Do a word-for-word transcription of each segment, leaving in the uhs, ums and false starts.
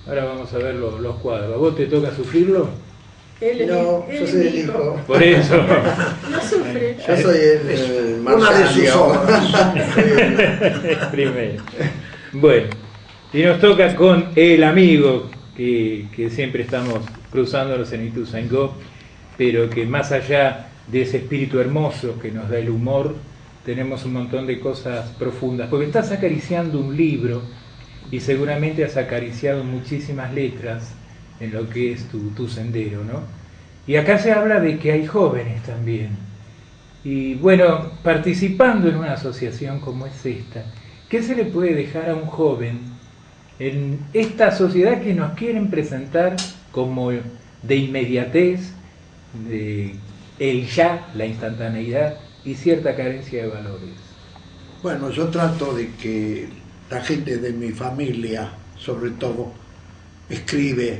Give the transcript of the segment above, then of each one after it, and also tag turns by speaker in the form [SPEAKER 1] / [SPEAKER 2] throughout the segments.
[SPEAKER 1] Ahora vamos a ver los, los cuadros. ¿A vos te toca sufrirlo?
[SPEAKER 2] Él es,
[SPEAKER 3] no,
[SPEAKER 2] él
[SPEAKER 3] yo
[SPEAKER 2] es
[SPEAKER 3] soy el
[SPEAKER 2] hijo.
[SPEAKER 3] hijo.
[SPEAKER 1] Por eso.
[SPEAKER 2] No sufre.
[SPEAKER 3] Yo soy el, el
[SPEAKER 4] Una de sus obras.
[SPEAKER 1] Primero. Bueno, y nos toca con el amigo que, que siempre estamos cruzándonos en Ituzaingó, pero que más allá de ese espíritu hermoso que nos da el humor, tenemos un montón de cosas profundas, porque estás acariciando un libro y seguramente has acariciado muchísimas letras en lo que es tu, tu sendero, ¿no? Y acá se habla de que hay jóvenes también. Y bueno, participando en una asociación como es esta, ¿qué se le puede dejar a un joven en esta sociedad que nos quieren presentar como de inmediatez, de el ya, la instantaneidad y cierta carencia de valores?
[SPEAKER 4] Bueno, yo trato de que la gente de mi familia, sobre todo, escribe.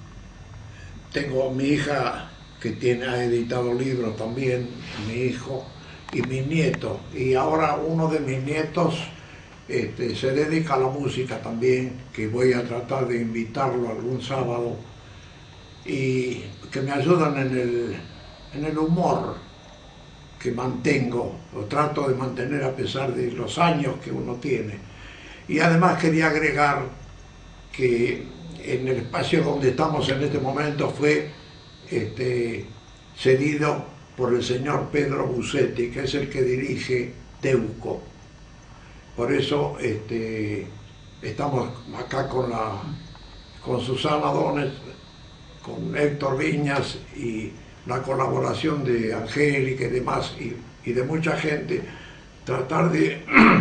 [SPEAKER 4] Tengo mi hija que tiene, ha editado libros también, mi hijo y mi nieto. Y ahora uno de mis nietos este, se dedica a la música también, que voy a tratar de invitarlo algún sábado, y que me ayudan en el, en el humor que mantengo, o trato de mantener a pesar de los años que uno tiene. Y además quería agregar que en el espacio donde estamos en este momento fue este, cedido por el señor Pedro Busetti, que es el que dirige Deuco. Por eso este, estamos acá con, la, con Susana Dones, con Héctor Viñas y la colaboración de Angélica y demás, y, y de mucha gente, tratar de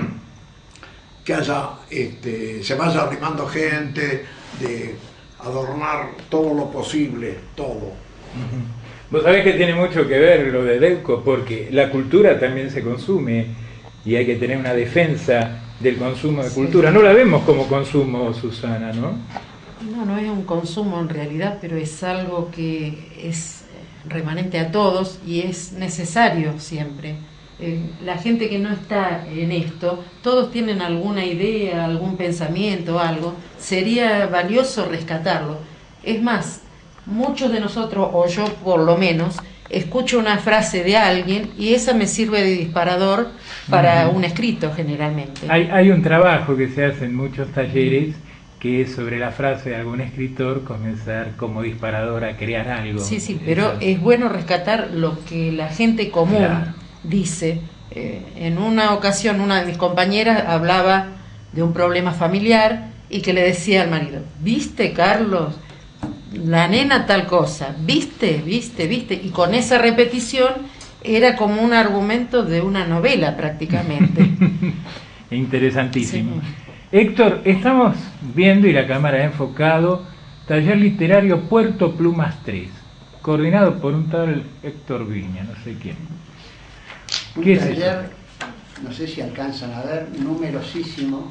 [SPEAKER 4] que haya, este, se vaya arrimando gente, de adornar todo lo posible, todo.
[SPEAKER 1] Vos sabés que tiene mucho que ver lo de Deuco, porque la cultura también se consume y hay que tener una defensa del consumo de cultura. No la vemos como consumo, Susana, ¿no?
[SPEAKER 5] No, no es un consumo en realidad, pero es algo que es remanente a todos y es necesario siempre. Eh, la gente que no está en esto, todos tienen alguna idea, algún pensamiento, algo, sería valioso rescatarlo. Es más, muchos de nosotros, o yo por lo menos, escucho una frase de alguien y esa me sirve de disparador para uh-huh. un escrito generalmente.
[SPEAKER 1] Hay, hay un trabajo que se hace en muchos talleres que es sobre la frase de algún escritor comenzar como disparador a crear algo.
[SPEAKER 5] Sí, sí, pero Eso. es bueno rescatar lo que la gente común claro. dice. Eh, en una ocasión una de mis compañeras hablaba de un problema familiar y que le decía al marido, ¿viste, Carlos? La nena tal cosa, ¿viste? ¿Viste? ¿Viste? Y con esa repetición era como un argumento de una novela prácticamente.
[SPEAKER 1] Interesantísimo.
[SPEAKER 5] Sí.
[SPEAKER 1] Héctor, estamos viendo y la cámara ha enfocado Taller Literario Puerto Plumas tres, coordinado por un tal Héctor Viña, no sé quién.
[SPEAKER 3] Un
[SPEAKER 1] ¿Qué
[SPEAKER 3] taller,
[SPEAKER 1] es
[SPEAKER 3] no sé si alcanzan a ver, numerosísimo.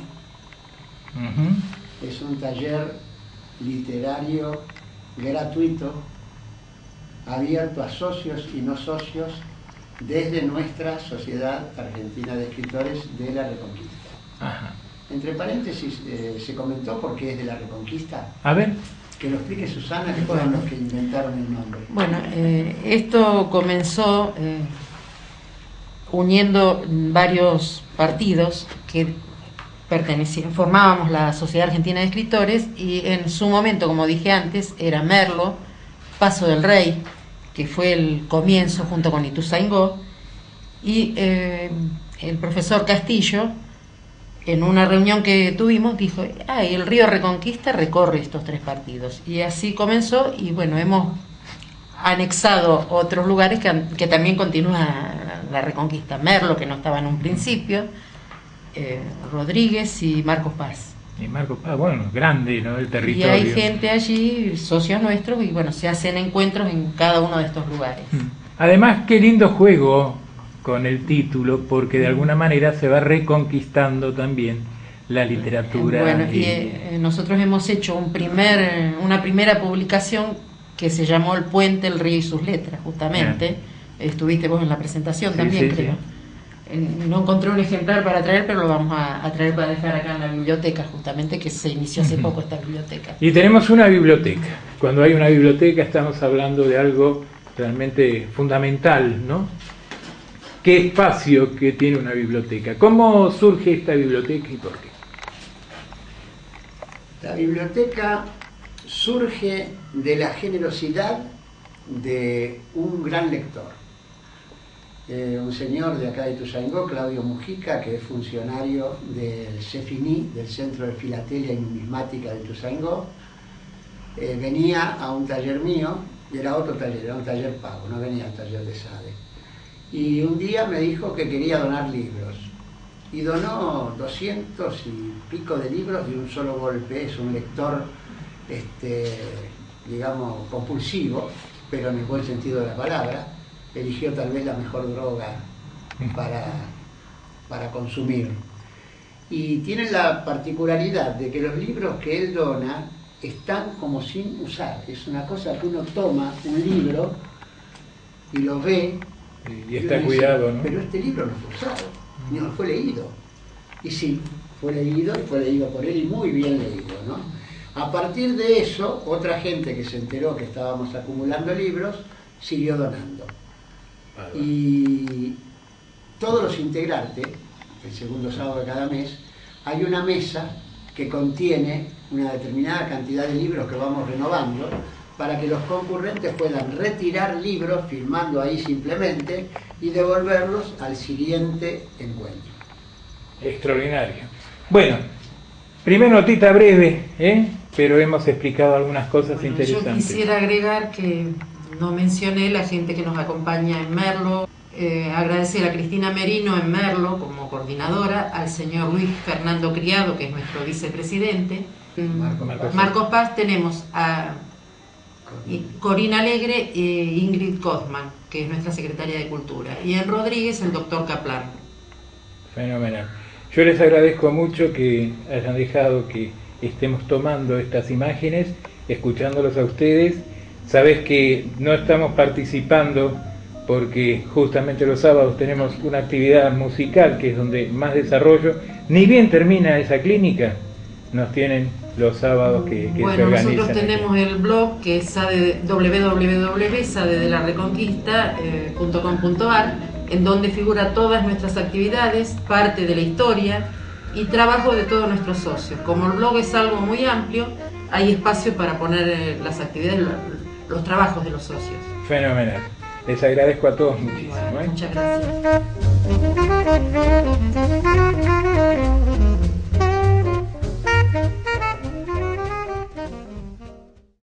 [SPEAKER 1] Uh-huh.
[SPEAKER 3] Es un taller literario gratuito, abierto a socios y no socios desde nuestra Sociedad Argentina de Escritores de la Reconquista.
[SPEAKER 1] Ajá.
[SPEAKER 3] Entre paréntesis, eh, se comentó por qué es de la Reconquista.
[SPEAKER 1] A ver.
[SPEAKER 3] Que lo explique Susana, que fueron los que inventaron el nombre.
[SPEAKER 5] Bueno, eh, esto comenzó eh, uniendo varios partidos que pertenecían, formábamos la Sociedad Argentina de Escritores y en su momento, como dije antes, era Merlo, Paso del Rey, que fue el comienzo junto con Ituzaingó, y eh, el profesor Castillo, en una reunión que tuvimos, dijo, ah, el río Reconquista recorre estos tres partidos. Y así comenzó, y bueno, hemos anexado otros lugares que, que también continúa la Reconquista. Merlo, que no estaba en un principio, eh, Rodríguez y Marcos Paz.
[SPEAKER 1] Y Marcos Paz, bueno, grande, ¿no? El territorio.
[SPEAKER 5] Y hay gente allí, socios nuestros, y bueno, se hacen encuentros en cada uno de estos lugares.
[SPEAKER 1] Además, qué lindo juego con el título, porque de alguna manera se va reconquistando también la literatura.
[SPEAKER 5] Bueno, y eh, nosotros hemos hecho un primer, una primera publicación que se llamó El Puente, el Río y sus Letras, justamente. Yeah. Estuviste vos en la presentación sí, también, sí, creo. Sí. no encontré un ejemplar para traer, pero lo vamos a, a traer para dejar acá en la biblioteca, justamente, que se inició hace poco esta biblioteca.
[SPEAKER 1] Y tenemos una biblioteca. Cuando hay una biblioteca estamos hablando de algo realmente fundamental, ¿no? ¿Qué espacio que tiene una biblioteca? ¿Cómo surge esta biblioteca y por qué?
[SPEAKER 3] La biblioteca surge de la generosidad de un gran lector. Eh, un señor de acá de Ituzaingó, Claudio Mujica, que es funcionario del CEFINI, del Centro de Filatelia y Numismática de Ituzaingó, eh, venía a un taller mío, y era otro taller, era un taller pago, no venía al taller de SADE. Y un día me dijo que quería donar libros, y donó doscientos y pico de libros de un solo golpe. Es un lector, este, digamos, compulsivo, pero en el buen sentido de la palabra. Eligió tal vez la mejor droga para, para consumir. Y tiene la particularidad de que los libros que él dona están como sin usar. Es una cosa que uno toma un libro y lo ve
[SPEAKER 1] y está
[SPEAKER 3] y
[SPEAKER 1] cuidado,
[SPEAKER 3] dice,
[SPEAKER 1] ¿no?
[SPEAKER 3] pero este libro no fue usado, ni no fue leído. Y sí, fue leído, y fue leído por él, y muy bien leído, ¿no? A partir de eso, otra gente que se enteró que estábamos acumulando libros, siguió donando. Y todos los integrantes, el segundo sábado de cada mes, hay una mesa que contiene una determinada cantidad de libros que vamos renovando para que los concurrentes puedan retirar libros, firmando ahí simplemente, y devolverlos al siguiente encuentro.
[SPEAKER 1] Extraordinario. Bueno, primera notita breve, ¿eh? Pero hemos explicado algunas cosas
[SPEAKER 5] Bueno,
[SPEAKER 1] interesantes.
[SPEAKER 5] yo quisiera agregar que no mencioné la gente que nos acompaña en Merlo. Eh, agradecer a Cristina Merino en Merlo como coordinadora, al señor Luis Fernando Criado, que es nuestro vicepresidente.
[SPEAKER 3] Marcos
[SPEAKER 1] Marcos.
[SPEAKER 5] Marcos Paz, tenemos a Corina Alegre e Ingrid Kozman, que es nuestra secretaria de Cultura, y en Rodríguez el doctor Kaplan.
[SPEAKER 1] Fenomenal. Yo les agradezco mucho que hayan dejado que estemos tomando estas imágenes, escuchándolos a ustedes. Sabés que no estamos participando porque justamente los sábados tenemos una actividad musical que es donde más desarrollo. Ni bien termina esa clínica, nos tienen los sábados que, que
[SPEAKER 5] bueno,
[SPEAKER 1] se organizan.
[SPEAKER 5] nosotros tenemos
[SPEAKER 1] aquí
[SPEAKER 5] el blog que es doble u doble u doble u punto sade de la reconquista punto com punto ar, en donde figura todas nuestras actividades, parte de la historia y trabajo de todos nuestros socios. Como el blog es algo muy amplio, hay espacio para poner eh, las actividades, los, los trabajos de los socios.
[SPEAKER 1] Fenomenal. Les agradezco a todos muchísimo.
[SPEAKER 5] Bueno,
[SPEAKER 1] ¿eh?
[SPEAKER 5] muchas gracias.